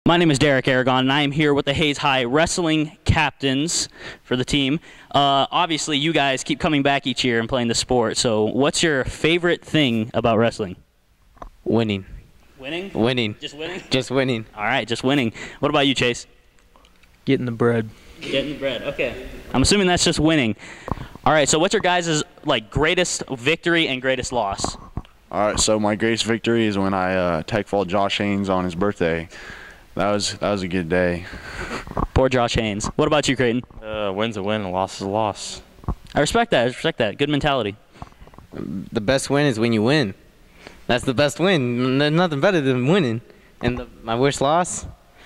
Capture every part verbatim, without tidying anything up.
My name is Derrick Aragon, and I am here with the Hayes High wrestling captains for the team. Uh, obviously, you guys keep coming back each year and playing the sport, so what's your favorite thing about wrestling? Winning. Winning? Winning. Just winning? Just winning. All right, just winning. What about you, Chase? Getting the bread. Getting the bread, okay. I'm assuming that's just winning. All right, so what's your guys' like greatest victory and greatest loss? All right, so my greatest victory is when I uh, tech fall Josh Haynes on his birthday. That was that was a good day. Poor Josh Haynes. What about you, Creighton? Uh, win's a win, a loss is a loss. I respect that. I respect that. Good mentality. The best win is when you win. That's the best win. There's nothing better than winning. And the, my worst loss,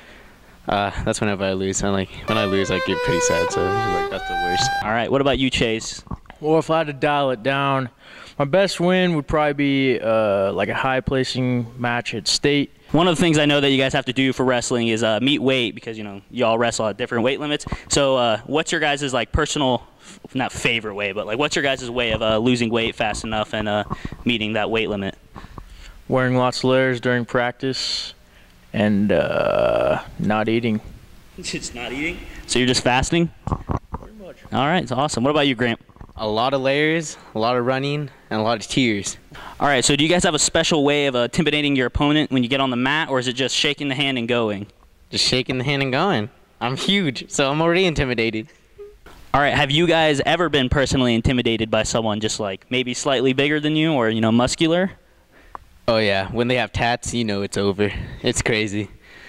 uh, that's whenever I lose. I like when I lose, I get pretty sad. So like that's the worst. All right. What about you, Chase? Well, if I had to dial it down, my best win would probably be uh, like a high placing match at state. One of the things I know that you guys have to do for wrestling is uh, meet weight, because you know you all wrestle at different weight limits. So, uh, what's your guys' like personal, not favorite way, but like what's your guys' way of uh, losing weight fast enough and uh, meeting that weight limit? Wearing lots of layers during practice, and uh, not eating. Just not eating. So you're just fasting? Pretty much. All right, it's awesome. What about you, Grant? A lot of layers, a lot of running, and a lot of tears. All right, so do you guys have a special way of uh, intimidating your opponent when you get on the mat, or is it just shaking the hand and going? Just shaking the hand and going. I'm huge, so I'm already intimidated. All right, have you guys ever been personally intimidated by someone just like maybe slightly bigger than you or, you know, muscular? Oh yeah, when they have tats, you know it's over. It's crazy.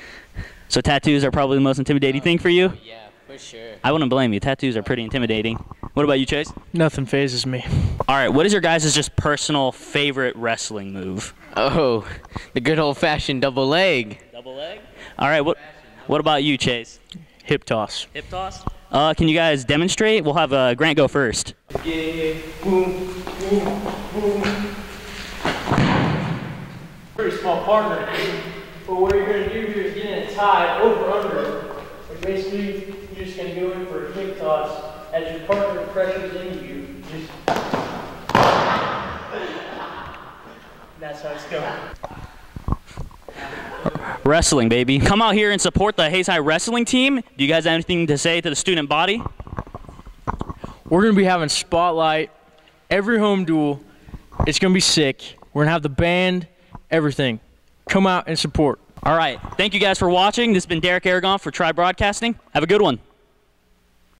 So tattoos are probably the most intimidating thing for you? Yeah, for sure. I wouldn't blame you. Tattoos are pretty intimidating. What about you, Chase? Nothing phases me. All right, what is your guys' just personal favorite wrestling move? Oh, the good old-fashioned double leg. Double leg? All right, what what about you, Chase? Hip toss. Hip toss? Uh, can you guys demonstrate? We'll have uh, Grant go first. Yeah, boom, boom, boom. Pretty small partner, but what you're going to do here is get in a tie over under. But basically, you're just going to go in for a hip toss as your partner pressures into you. Just that's how it's going. Wrestling, baby. Come out here and support the Hayes High wrestling team. Do you guys have anything to say to the student body? We're going to be having spotlight every home duel. It's going to be sick. We're going to have the band, everything. Come out and support. All right. Thank you guys for watching. This has been Derrick Aragon for Tri Broadcasting. Have a good one.